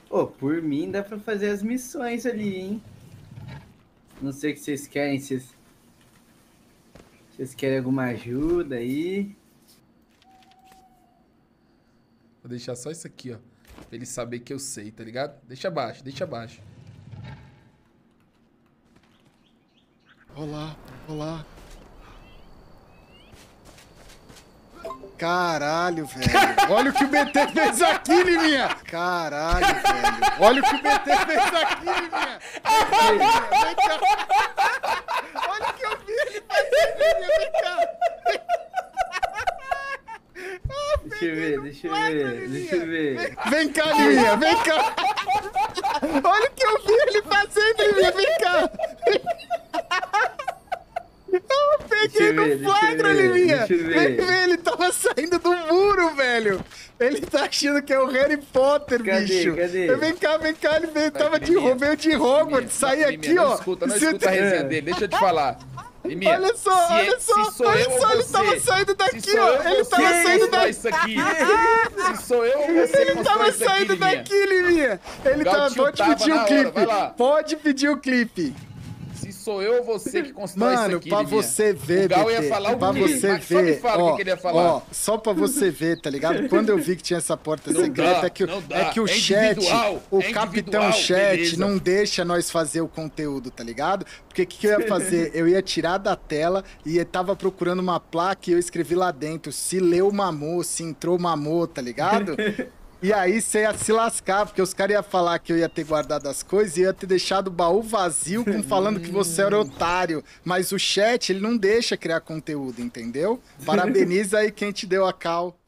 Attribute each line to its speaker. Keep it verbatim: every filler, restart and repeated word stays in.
Speaker 1: Ô, por mim dá pra fazer as missões ali, hein? Não sei o que vocês querem, vocês... Vocês querem alguma ajuda aí?
Speaker 2: Vou deixar só isso aqui, ó. Pra ele saber que eu sei, tá ligado? Deixa abaixo, deixa abaixo.
Speaker 3: Olá, olá. Caralho, velho. Olha o que o B T fez aqui, Liminha. Caralho, velho. Olha o que o B T fez aqui, Liminha. Vem cá. Olha o que eu vi ele fazer, Liminha. Vem cá. Oh,
Speaker 1: deixa eu ver, deixa eu ver, Liminha. Deixa eu ver.
Speaker 3: Vem cá, Liminha. Vem cá. Olha o que eu vi ele fazendo, Liminha. Vem cá. Eu peguei
Speaker 1: ver,
Speaker 3: no flagra,
Speaker 1: ver,
Speaker 3: Liminha! Vem ver, ele tava saindo do muro, velho! Ele tá achando que é o Harry Potter,
Speaker 1: cadê,
Speaker 3: bicho!
Speaker 1: Cadê?
Speaker 3: Vem cá, vem cá, ele veio, tava de, veio de Hogwarts, saí aqui,
Speaker 2: não
Speaker 3: ó!
Speaker 2: Escuta, não escuta a resenha dele, deixa eu te falar. Liminha,
Speaker 3: olha só,
Speaker 2: se
Speaker 3: olha
Speaker 2: é,
Speaker 3: só,
Speaker 2: se sou
Speaker 3: olha
Speaker 2: eu
Speaker 3: só,
Speaker 2: ou
Speaker 3: ele
Speaker 2: você,
Speaker 3: tava saindo daqui,
Speaker 2: se
Speaker 3: ó! Ele
Speaker 2: você
Speaker 3: tava saindo daqui!
Speaker 2: Isso aqui. Se sou eu ou você
Speaker 3: Ele
Speaker 2: que
Speaker 3: tava
Speaker 2: isso aqui,
Speaker 3: saindo
Speaker 2: Liminha.
Speaker 3: daqui, Liminha! Ele
Speaker 2: Gal
Speaker 3: tava,
Speaker 2: tio
Speaker 3: pode
Speaker 2: tava
Speaker 3: pedir
Speaker 2: na
Speaker 3: o
Speaker 2: hora,
Speaker 3: clipe!
Speaker 2: vai lá.
Speaker 3: Pode pedir o clipe!
Speaker 2: Se sou eu ou você que constrói isso
Speaker 3: Mano,
Speaker 2: aqui,
Speaker 3: pra
Speaker 2: Liminha.
Speaker 3: você ver,
Speaker 2: o Gal
Speaker 3: B T,
Speaker 2: ia falar o
Speaker 3: pra
Speaker 2: quê?
Speaker 3: você
Speaker 2: Mas só me
Speaker 3: ver,
Speaker 2: fala o
Speaker 3: ó,
Speaker 2: que, que ele ia falar.
Speaker 3: ó, só pra você ver, tá ligado? Quando eu vi que tinha essa porta
Speaker 2: Não
Speaker 3: secreta,
Speaker 2: dá,
Speaker 3: é que,
Speaker 2: não dá.
Speaker 3: é que o
Speaker 2: É
Speaker 3: chat,
Speaker 2: individual,
Speaker 3: o
Speaker 2: é
Speaker 3: capitão
Speaker 2: individual,
Speaker 3: chat
Speaker 2: beleza.
Speaker 3: não deixa nós fazer o conteúdo, tá ligado? Porque o que, que eu ia fazer? Eu ia tirar da tela e eu tava procurando uma placa e eu escrevi lá dentro, se leu mamou, se entrou mamou, tá ligado? E aí você ia se lascar, porque os caras iam falar que eu ia ter guardado as coisas e ia ter deixado o baú vazio com falando que você era otário. Mas o chat, ele não deixa criar conteúdo, entendeu? Parabeniza aí quem te deu a cal.